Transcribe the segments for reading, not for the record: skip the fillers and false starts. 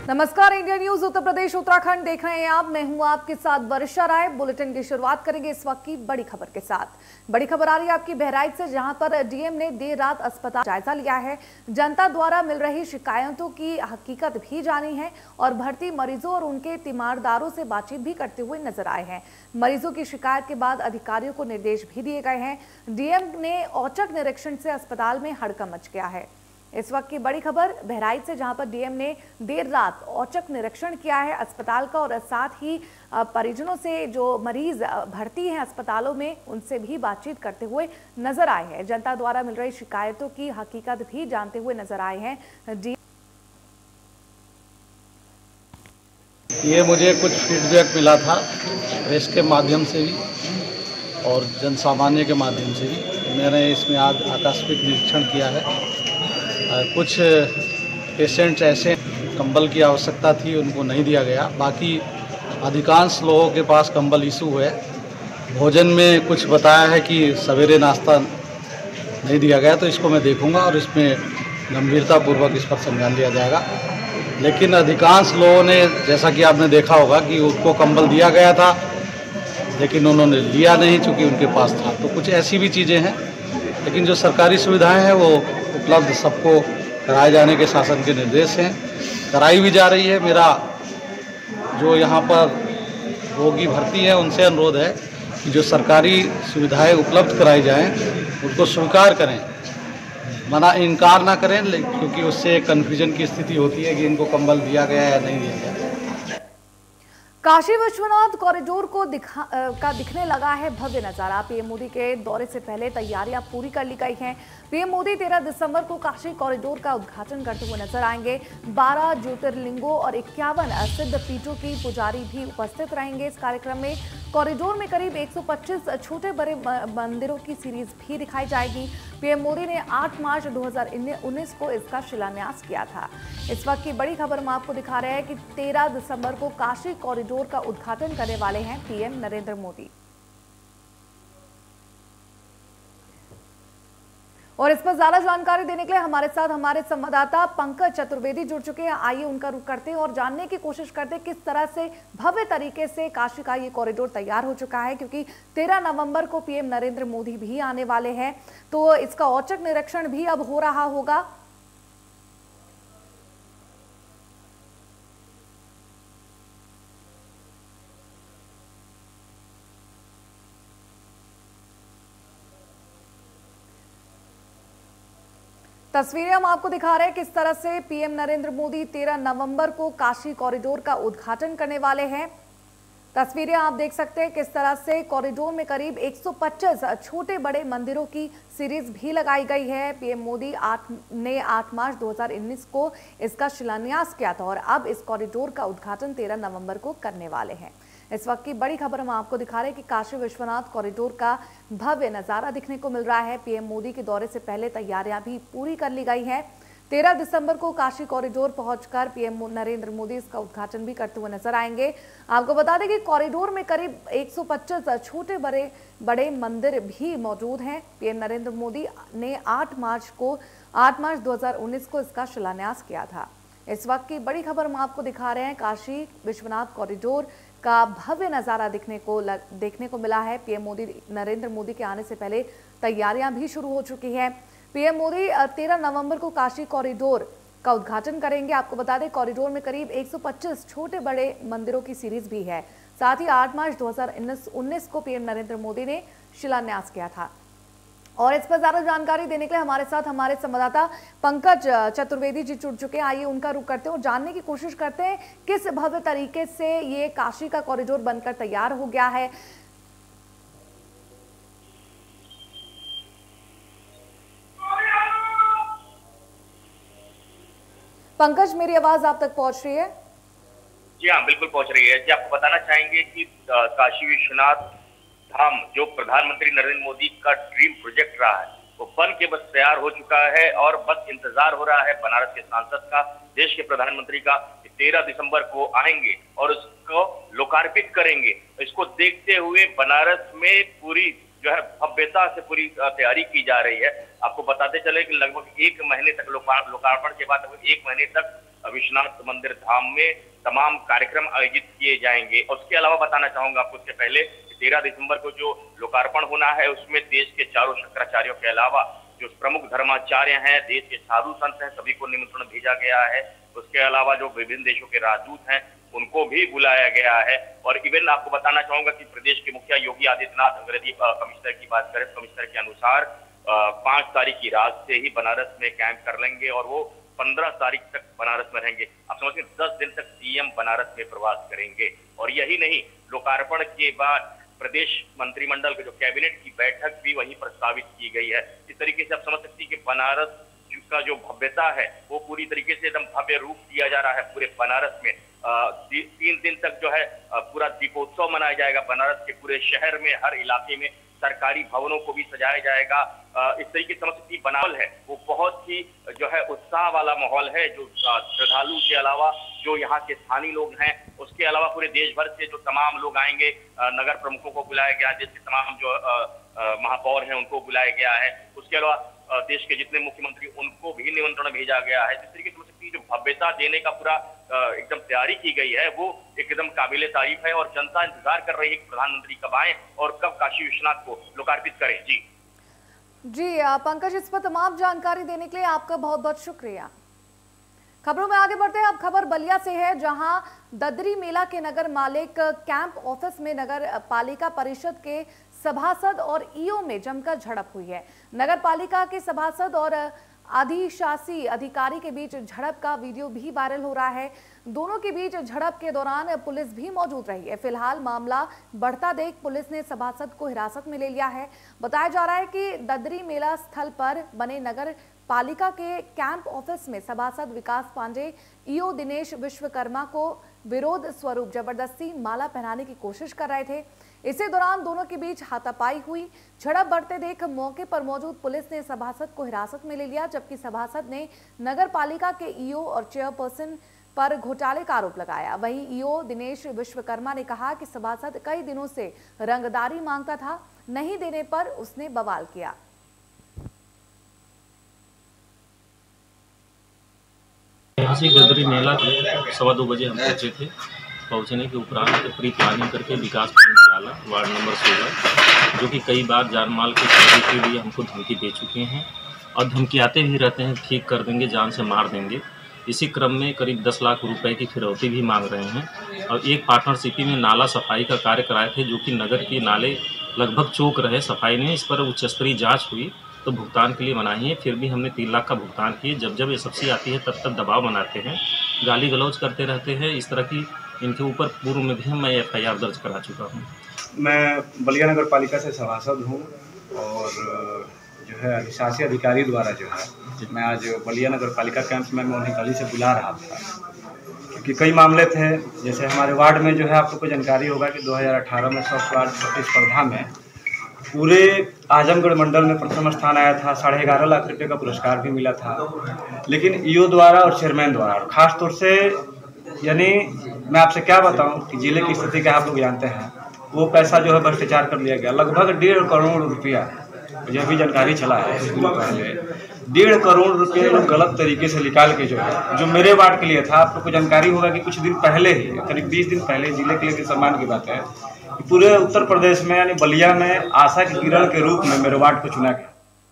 नमस्कार, India news Uttar Pradesh Uttarakhand देख रहे हैं आप। मैं हूं आपके साथ वर्षा राय। बुलेटिन की शुरुआत करेंगे इस वक्त की बड़ी खबर के साथ। बड़ी खबर आ रही है आपकी बहराइच से, जहां पर डीएम ने देर रात अस्पताल जायजा लिया है। जनता द्वारा मिल रही शिकायतों की हकीकत भी जानी है और भर्ती मरीजों और उनके तीमारदारों से बातचीत भी करते हुए नजर आए हैं। मरीजों की शिकायत के बाद अधिकारियों को निर्देश भी दिए गए हैं। डीएम ने औचक निरीक्षण से अस्पताल में हड़कंप मच गया है। इस वक्त की बड़ी खबर बहराइच से, जहां पर डीएम ने देर रात औचक निरीक्षण किया है अस्पताल का और साथ ही परिजनों से जो मरीज भर्ती हैं अस्पतालों में उनसे भी बातचीत करते हुए नजर आए हैं। जनता द्वारा मिल रही शिकायतों की हकीकत भी जानते हुए नजर आए हैं। ये मुझे कुछ फीडबैक मिला था प्रेस के माध्यम से भी और जन सामान्य के माध्यम से भी। मैंने इसमें आज आकस्मिक निरीक्षण किया है। कुछ पेशेंट्स ऐसे कंबल की आवश्यकता थी, उनको नहीं दिया गया। बाकी अधिकांश लोगों के पास कंबल इशू है। भोजन में कुछ बताया है कि सवेरे नाश्ता नहीं दिया गया, तो इसको मैं देखूंगा और इसमें गंभीरतापूर्वक इस पर संज्ञान लिया जाएगा। लेकिन अधिकांश लोगों ने, जैसा कि आपने देखा होगा, कि उनको कंबल दिया गया था लेकिन उन्होंने लिया नहीं चूँकि उनके पास था। तो कुछ ऐसी भी चीज़ें हैं, लेकिन जो सरकारी सुविधाएं हैं वो उपलब्ध सबको कराए जाने के शासन के निर्देश हैं, कराई भी जा रही है। मेरा जो यहाँ पर रोगी भर्ती है उनसे अनुरोध है कि जो सरकारी सुविधाएं उपलब्ध कराई जाएं उनको स्वीकार करें, इनकार ना करें, क्योंकि उससे कन्फ्यूजन की स्थिति होती है कि इनको कंबल दिया गया या नहीं दिया गया। काशी विश्वनाथ कॉरिडोर को दिखने लगा है भव्य नजारा। पीएम मोदी के दौरे से पहले तैयारियां पूरी कर ली गई हैं। पीएम मोदी 13 दिसंबर को काशी कॉरिडोर का उद्घाटन करते हुए नजर आएंगे। 12 ज्योतिर्लिंगों और 51 सिद्ध पीठों की पुजारी भी उपस्थित रहेंगे इस कार्यक्रम में। कॉरिडोर में करीब 125 छोटे बड़े मंदिरों की सीरीज भी दिखाई जाएगी। पीएम मोदी ने 8 मार्च 2019 को इसका शिलान्यास किया था। इस वक्त की बड़ी खबर हम आपको दिखा रहे हैं कि 13 दिसंबर को काशी कॉरिडोर का उद्घाटन करने वाले हैं पीएम नरेंद्र मोदी। और इस पर ज्यादा जानकारी देने के लिए हमारे साथ हमारे संवाददाता पंकज चतुर्वेदी जुड़ चुके हैं। आइए उनका रुख करते हैं और जानने की कोशिश करते हैं किस तरह से भव्य तरीके से काशी का ये कॉरिडोर तैयार हो चुका है, क्योंकि 13 नवंबर को पीएम नरेंद्र मोदी भी आने वाले हैं, तो इसका औचक निरीक्षण भी अब हो रहा होगा। तस्वीरें हम आपको दिखा रहे हैं किस तरह से पीएम नरेंद्र मोदी 13 नवंबर को काशी कॉरिडोर का उद्घाटन करने वाले हैं। तस्वीरें आप देख सकते हैं किस तरह से कॉरिडोर में करीब 125 छोटे बड़े मंदिरों की सीरीज भी लगाई गई है। पीएम मोदी ने 8 मार्च 2019 को इसका शिलान्यास किया था और अब इस कॉरिडोर का उद्घाटन 13 नवंबर को करने वाले हैं। इस वक्त की बड़ी खबर हम आपको दिखा रहे हैं कि काशी विश्वनाथ कॉरिडोर का भव्य नजारा दिखने को मिल रहा है। पीएम मोदी के दौरे से पहले तैयारियां भी पूरी कर ली गई हैं। 13 दिसंबर को काशी कॉरिडोर पहुंचकर पीएम नरेंद्र मोदी इसका उद्घाटन भी करते हुए नजर आएंगे। आपको बता दें कि कॉरिडोर में करीब 125 छोटे बड़े मंदिर भी मौजूद हैं। पीएम नरेंद्र मोदी ने 8 मार्च 2019 को इसका शिलान्यास किया था। इस वक्त की बड़ी खबर हम आपको दिखा रहे हैं, काशी विश्वनाथ कॉरिडोर का भव्य नजारा देखने को मिला है। पीएम नरेंद्र मोदी के आने से पहले तैयारियां भी शुरू हो चुकी हैं। पीएम मोदी 13 नवंबर को काशी कॉरिडोर का उद्घाटन करेंगे। आपको बता दें कॉरिडोर में करीब 125 छोटे बड़े मंदिरों की सीरीज भी है। साथ ही 8 मार्च 2019 को पीएम नरेंद्र मोदी ने शिलान्यास किया था। और इस पर ज्यादा जानकारी देने के लिए हमारे साथ हमारे संवाददाता पंकज चतुर्वेदी जी जुड़ चुके हैं। आइए उनका रुख करते हैं और जानने की कोशिश करते हैं किस भव्य तरीके से ये काशी का कॉरिडोर बनकर तैयार हो गया है। पंकज, मेरी आवाज आप तक पहुंच रही है? जी हाँ, बिल्कुल पहुंच रही है। जी, आपको बताना चाहेंगे कि काशी विश्वनाथ धाम जो प्रधानमंत्री नरेंद्र मोदी का ड्रीम प्रोजेक्ट रहा है, वो बन के बस तैयार हो चुका है और बस इंतजार हो रहा है बनारस के सांसद का, देश के प्रधानमंत्री का। 13 दिसंबर को आएंगे और उसको लोकार्पित करेंगे। इसको देखते हुए बनारस में पूरी जो है भव्यता से पूरी तैयारी की जा रही है। आपको बताते चले कि लगभग 1 महीने तक लोकार्पण के बाद लगभग 1 महीने तक विश्वनाथ मंदिर धाम में तमाम कार्यक्रम आयोजित किए जाएंगे। और उसके अलावा बताना चाहूंगा आपको, उससे पहले 13 दिसंबर को जो लोकार्पण होना है उसमें देश के चारों शंकराचार्यों के अलावा जो प्रमुख धर्माचार्य हैं, देश के साधु संत हैं, सभी को निमंत्रण भेजा गया है। उसके अलावा जो विभिन्न देशों के राजदूत हैं उनको भी बुलाया गया है। और इवन आपको बताना चाहूंगा कि प्रदेश के मुखिया योगी आदित्यनाथ अंग्रेजी कमिश्नर की बात करें, कमिश्नर के अनुसार 5 तारीख की रात से ही बनारस में कैंप कर लेंगे और वो 15 तारीख तक बनारस में रहेंगे। आप समझिए 10 दिन तक सीएम बनारस में प्रवास करेंगे। और यही नहीं, लोकार्पण के बाद प्रदेश मंत्रिमंडल के जो कैबिनेट की बैठक भी वहीं प्रस्तावित की गई है। इस तरीके से आप समझ सकती हैं कि बनारस का जो भव्यता है वो पूरी तरीके से एकदम भव्य रूप दिया जा रहा है। पूरे बनारस में 3 दिन तक जो है पूरा दीपोत्सव मनाया जाएगा। बनारस के पूरे शहर में हर इलाके में सरकारी भवनों को भी सजाया जाएगा। इस तरीके से समझ सकती बनावल है वो बहुत ही जो है उत्साह वाला माहौल है। जो श्रद्धालु के अलावा जो यहाँ के स्थानीय लोग हैं, उसके अलावा पूरे देश भर से जो तमाम लोग आएंगे, नगर प्रमुखों को बुलाया गया, जैसे तमाम जो महापौर हैं उनको बुलाया गया है। उसके अलावा देश के जितने मुख्यमंत्री उनको भी निमंत्रण भेजा गया है। जिस तरीके से समझ सकती है जो भव्यता देने का पूरा एकदम तैयारी की गई है वो एकदम काबिले तारीफ है। और जनता इंतजार कर रही है कि प्रधानमंत्री कब आए और कब काशी विश्वनाथ को लोकार्पित करें। जी पंकज, इस पर तमाम जानकारी देने के लिए आपका बहुत बहुत शुक्रिया। खबरों में आगे बढ़ते हैं। अब खबर बलिया से है, जहां ददरी मेला के नगर मालिक कैंप ऑफिस में नगर पालिका परिषद के सभासद और ईओ में जमकर झड़प हुई है। नगर पालिका के सभासद और अधिशासी अधिकारी के बीच झड़प का वीडियो भी वायरल हो रहा है। दोनों के बीच झड़प के दौरान पुलिस भी मौजूद रही है। फिलहाल मामला बढ़ता देख पुलिस ने सभासद को हिरासत में ले लिया है। बताया जा रहा है कि ददरी मेला स्थल पर बने नगर पालिका के कैंप ऑफिस में सभासद विकास पांडे ईओ दिनेश विश्वकर्मा को विरोध स्वरूप जबरदस्ती माला पहनाने की कोशिश कर रहे थे। इसी दौरान दोनों के बीच हाथापाई हुई। झड़प बढ़ते देख मौके पर मौजूद पुलिस ने सभासद को हिरासत में ले लिया, जबकि सभासद ने नगर पालिका के ईओ और चेयरपर्सन पर घोटाले का आरोप लगाया। वहीं ईओ दिनेश विश्वकर्मा ने कहा कि सभासद कई दिनों से रंगदारी मांगता था, नहीं देने पर उसने बवाल किया। यहाँ से गदरी मेला 2:15 बजे हम पहुँचे थे। पहुँचने के उपरांत प्री प्लानिंग करके विकास लाला वार्ड नंबर 16 जो कि कई बार जान माल के चोरी के लिए हमको धमकी दे चुके हैं और धमकियाते भी रहते हैं, ठीक कर देंगे, जान से मार देंगे। इसी क्रम में करीब 10 लाख रुपए की फिरौती भी मांग रहे हैं। और एक पार्टनरशिप में नाला सफाई का कार्य कराए थे, जो कि नगर के नाले लगभग चौक रहे, सफाई नहीं। इस पर उच्च स्तरीय जाँच हुई तो भुगतान के लिए मनाही है। फिर भी हमने 3 लाख का भुगतान किए। जब जब ये सब्सिडी आती है तब तब दबाव बनाते हैं, गाली गलौज करते रहते हैं। इस तरह की इनके ऊपर पूर्व में भी मैं FIR दर्ज करा चुका हूँ। मैं बलिया नगर पालिका से सभासद हूँ और जो है अधिशासी अधिकारी द्वारा जो है मैं आज बलिया नगर पालिका कैंप में मैं उन्हें गली से बुला रहा था, क्योंकि कई मामले थे। जैसे हमारे वार्ड में जो है आप लोग को जानकारी होगा कि 2018 में स्वच्छ वार्ड प्रतिस्पर्धा में पूरे आजमगढ़ मंडल में प्रथम स्थान आया था। 11.5 लाख रुपए का पुरस्कार भी मिला था। लेकिन ईओ द्वारा और चेयरमैन द्वारा और ख़ास तौर से, यानी मैं आपसे क्या बताऊं कि जिले की स्थिति का आप लोग जानते हैं, वो पैसा जो है भ्रष्टाचार कर लिया गया। लगभग 1.5 करोड़ रुपया, यह भी जानकारी चला है कुछ दिनों पहले, 1.5 करोड़ रुपये लोग गलत तरीके से निकाल के जो मेरे वार्ड के लिए था। आप लोग को जानकारी होगा कि कुछ दिन पहले ही, करीब 20 दिन पहले, जिले के लिए सम्मान की बात है, पूरे उत्तर प्रदेश में यानी बलिया में आशा की किरण के रूप में मेरे वार्ड को चुना गया।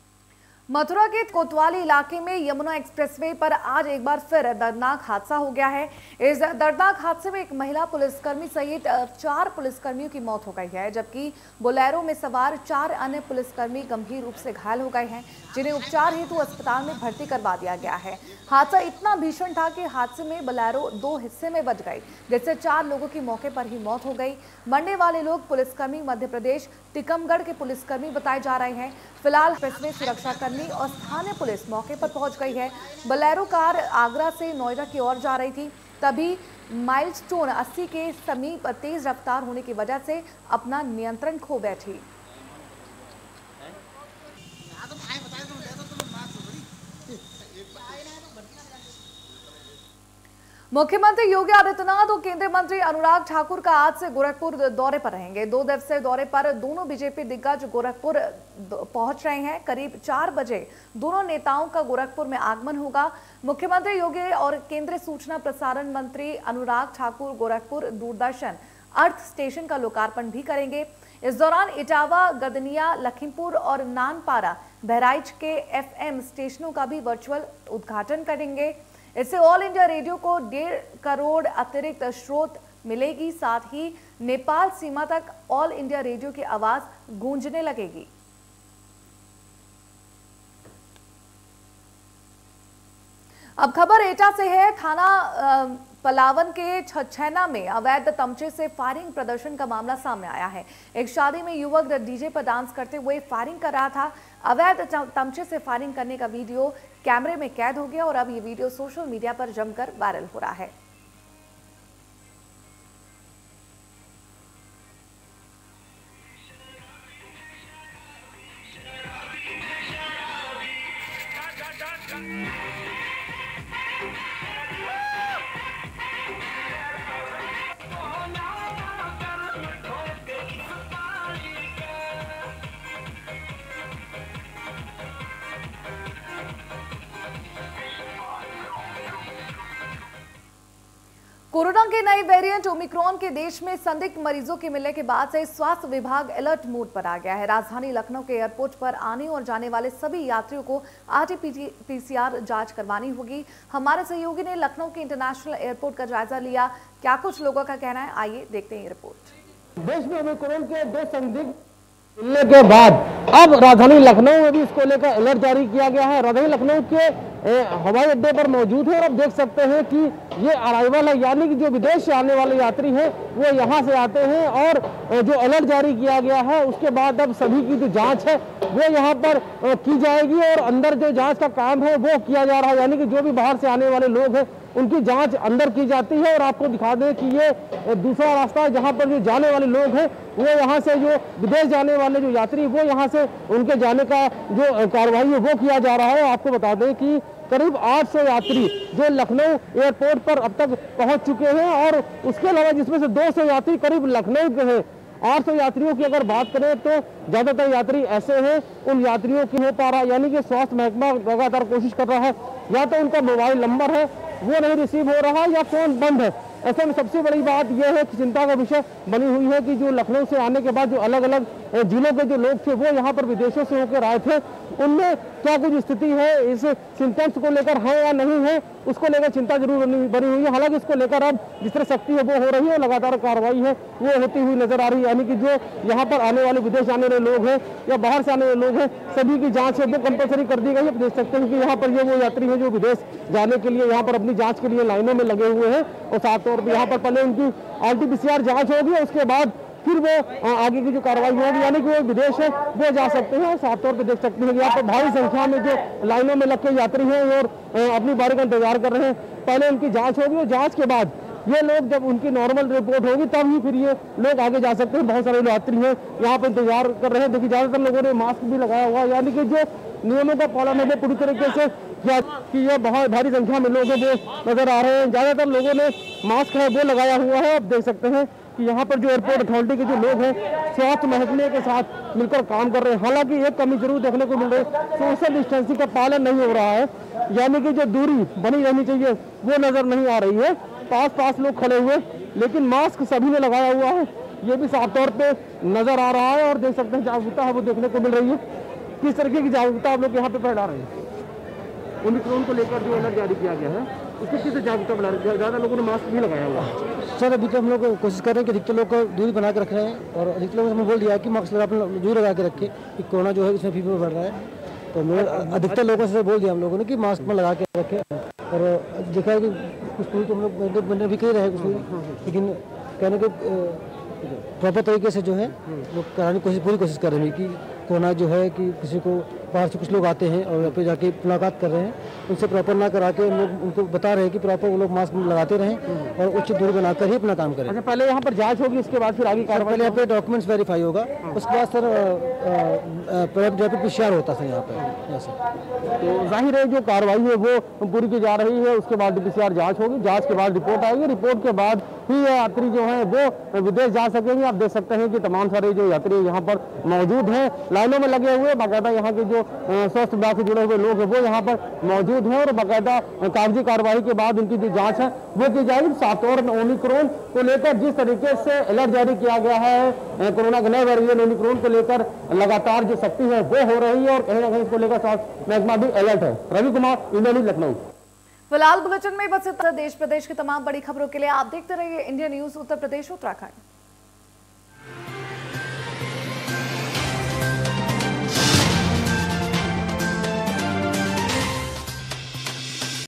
मथुरा के कोतवाली इलाके में यमुना एक्सप्रेसवे पर आज एक बार फिर दर्दनाक हादसा हो गया है। इस दर्दनाक हादसे में एक महिला पुलिसकर्मी सहित 4 पुलिसकर्मियों की मौत हो गई है, जबकि बोलेरो में सवार 4 अन्य पुलिसकर्मी गंभीर रूप से घायल हो गए हैं, जिन्हें उपचार हेतु अस्पताल में भर्ती करवा दिया गया है। हादसा इतना भीषण था कि हादसे में बोलेरो 2 हिस्से में बच गई, जिससे 4 लोगों की मौके पर ही मौत हो गई। मरने वाले लोग पुलिसकर्मी मध्य प्रदेश टीकमगढ़ के पुलिसकर्मी बताए जा रहे हैं। फिलहाल एक्सप्रेसवे सुरक्षाकर्मी और स्थानीय पुलिस मौके पर पहुंच गई है। बोलेरो कार आगरा से नोएडा की ओर जा रही थी, तभी माइलस्टोन 80 के समीप तेज रफ्तार होने की वजह से अपना नियंत्रण खो बैठी। मुख्यमंत्री योगी आदित्यनाथ और केंद्रीय मंत्री अनुराग ठाकुर का आज से गोरखपुर दौरे पर रहेंगे। 2 दिवसीय दौरे पर दोनों बीजेपी दिग्गज गोरखपुर पहुंच रहे हैं। करीब 4 बजे दोनों नेताओं का गोरखपुर में आगमन होगा। मुख्यमंत्री योगी और केंद्रीय सूचना प्रसारण मंत्री अनुराग ठाकुर गोरखपुर दूरदर्शन अर्थ स्टेशन का लोकार्पण भी करेंगे। इस दौरान इटावा, गदनिया, लखीमपुर और नानपारा बहराइच के FM स्टेशनों का भी वर्चुअल उद्घाटन करेंगे। इससे ऑल इंडिया रेडियो को 1.5 करोड़ अतिरिक्त स्रोत मिलेगी। साथ ही नेपाल सीमा तक ऑल इंडिया रेडियो की आवाज गूंजने लगेगी। अब खबर एटा से है। थाना पलावन के छछैना में अवैध तमचे से फायरिंग प्रदर्शन का मामला सामने आया है। एक शादी में युवक डीजे पर डांस करते हुए फायरिंग कर रहा था। अवैध तमचे से फायरिंग करने का वीडियो कैमरे में कैद हो गया और अब ये वीडियो सोशल मीडिया पर जमकर वायरल हो रहा है। कोरोना के नए वेरिएंट ओमिक्रॉन के देश में संदिग्ध मरीजों के मिलने के बाद से स्वास्थ्य विभाग अलर्ट मोड पर आ गया है। राजधानी लखनऊ के एयरपोर्ट पर आने और जाने वाले सभी यात्रियों को RT-PCR जांच करवानी होगी। हमारे सहयोगी ने लखनऊ के इंटरनेशनल एयरपोर्ट का जायजा लिया। क्या कुछ लोगों का कहना है, आइए देखते हैं ये रिपोर्ट। देश में ओमिक्रॉन के 2 संदिग्ध मिलने के बाद अब राजधानी लखनऊ में भी इसको लेकर अलर्ट जारी किया गया है। राजधानी लखनऊ के हवाई अड्डे पर मौजूद है और अब देख सकते हैं कि ये अराइवल है, यानी कि जो विदेश से आने वाले यात्री हैं वो यहाँ से आते हैं और जो अलर्ट जारी किया गया है उसके बाद अब सभी की जो जांच है वो यहाँ पर की जाएगी और अंदर जो जांच का काम है वो किया जा रहा है, यानी कि जो भी बाहर से आने वाले लोग हैं उनकी जांच अंदर की जाती है। और आपको दिखा दें कि ये दूसरा रास्ता है जहाँ पर जो जाने वाले लोग हैं वो यहाँ से जो विदेश जाने वाले जो यात्री वो यहाँ से उनके जाने का जो कार्रवाई है वो किया जा रहा है। आपको बता दें कि करीब 800 यात्री जो लखनऊ एयरपोर्ट पर अब तक पहुंच चुके हैं और उसके अलावा जिसमें से 200 यात्री करीब लखनऊ के हैं। 800 यात्रियों की अगर बात करें तो ज्यादातर यात्री ऐसे हैं उन यात्रियों की हो पा रहा है, यानी कि स्वास्थ्य महकमा लगातार कोशिश कर रहा है, या तो उनका मोबाइल नंबर है वो नहीं रिसीव हो रहा है या फोन बंद है। ऐसे में सबसे बड़ी बात यह है कि चिंता का विषय बनी हुई है कि जो लखनऊ से आने के बाद जो अलग अलग जिलों के जो लोग थे वो यहाँ पर विदेशों से होकर आए थे, उनमें क्या कुछ स्थिति है, इस सिम्टम्स को लेकर है या नहीं है, उसको लेकर चिंता जरूर बनी हुई है। हालांकि इसको लेकर अब जिस तरह सख्ती है वो हो रही है, लगातार कार्रवाई है वो होती हुई नजर आ रही है। यानी कि जो यहाँ पर आने वाले विदेश जाने वाले लोग हैं या बाहर से आने वाले लोग हैं सभी की जाँच है वो कंपलसरी कर दी गई है। देख सकते हैं कि यहाँ पर ये वो यात्री है जो विदेश जाने के लिए यहाँ पर अपनी जाँच के लिए लाइनों में लगे हुए हैं और साफ तौर पर यहाँ पर पहले उनकी RT-PCR जाँच होगी और उसके बाद फिर वो आगे की जो कार्रवाई होगी, यानी कि वो विदेश है वो जा सकते हैं। और साफ तौर पे देख सकते हैं कि यहाँ पर भारी संख्या में जो लाइनों में लग के यात्री हैं और अपनी बारी का इंतजार कर रहे हैं। पहले उनकी जांच होगी और जांच के बाद ये लोग जब उनकी नॉर्मल रिपोर्ट होगी तब ही फिर ये लोग आगे जा सकते हैं। बहुत सारे यात्री हैं यहाँ पर इंतजार कर रहे हैं। देखिए ज्यादातर लोगों ने मास्क भी लगाया हुआ है, यानी कि जो नियमों का पालन है वो पूरी तरीके से किया कि ये बहुत भारी संख्या में लोग हैं वो नजर आ रहे हैं। ज्यादातर लोगों ने मास्क है वो लगाया हुआ है। आप देख सकते हैं कि यहाँ पर जो एयरपोर्ट अथॉरिटी के जो लोग हैं स्वास्थ्य महकमे के साथ मिलकर काम कर रहे हैं। हालांकि एक कमी जरूर देखने को मिल रही है, सोशल डिस्टेंसिंग का पालन नहीं हो रहा है, यानी कि जो दूरी बनी रहनी चाहिए वो नजर नहीं आ रही है। पास लोग खड़े हुए लेकिन मास्क सभी ने लगाया हुआ है, ये भी साफ तौर पे नजर आ रहा है। और देख सकते हैं जागरूकता है वो देखने को मिल रही है। किस तरीके की जागरूकता आप लोग यहाँ पे फैला रहे हैं? ओमिक्रॉन को लेकर जो अलर्ट जारी किया गया है उसके किस जागरूकता बढ़ा रहे हैं? ज़्यादा लोगों ने मास्क भी लगाया हुआ है। सर अभी तो हम लोग कोशिश कर रहे हैं कि अधिकतर लोग को दूरी बना के रख रहे हैं और अधिकतर लोगों ने बोल दिया है कि मास्क दूर लगा के रखें कि कोरोना जो है इसमें फीवर बढ़ रहा है। तो अधिकतर लोगों से बोल दिया हम लोगों ने कि मास्क में लगा के रखें। और देखा है कि कुछ दूरी तो हम लोग बनने भी कह रहे हैं कुछ दूरी, लेकिन कहने के प्रॉपर तरीके से जो है वो कराने की पूरी कोशिश कर रहे हैं कि कोरोना जो है कि किसी को बाहर से कुछ लोग आते हैं और यहाँ पे जाके मुलाकात कर रहे हैं, उनसे प्रॉपर ना करा के उनको बता रहे हैं कि प्रॉपर वो लोग मास्क लगाते रहें और उचित दूरी बनाकर ही अपना काम करें। अच्छा, पहले यहाँ पर जांच होगी, इसके बाद फिर आगे कार्रवाई? पहले यहाँ पे डॉक्यूमेंट्स वेरीफाई होगा, उसके बाद सर रैपिड PCR होता है यहाँ पे। तो जाहिर है जो कार्रवाई है वो पूरी की जा रही है, उसके बाद PCR जांच होगी, जांच के बाद रिपोर्ट आएगी, रिपोर्ट के बाद ही यात्री जो है वो विदेश जा सकेंगे। आप देख सकते हैं कि तमाम सारे जो यात्री यहाँ पर मौजूद हैं, लाइनों में लगे हुए, बाकायदा यहाँ के जो स्वास्थ्य विभाग से जुड़े हुए लोग हैं वो यहाँ पर मौजूद हैं और बाकायदा कागजी कार्रवाई के बाद उनकी जो जांच है वो की जाएगी। साथ और ओमिक्रॉन को लेकर जिस तरीके से अलर्ट जारी किया गया है, कोरोना के नए वेरिएंट ओमिक्रॉन को लेकर लगातार जो सख्ती है वो हो रही है और कहीं ना कहीं इसको लेकर स्वास्थ्य महकमा भी अलर्ट है। Ravi Kumar, India news, Lucknow. फिलहाल बुलेटिन में बस इतना। देश प्रदेश की तमाम बड़ी खबरों के लिए आप देखते रहिए इंडिया न्यूज उत्तर प्रदेश उत्तराखंड।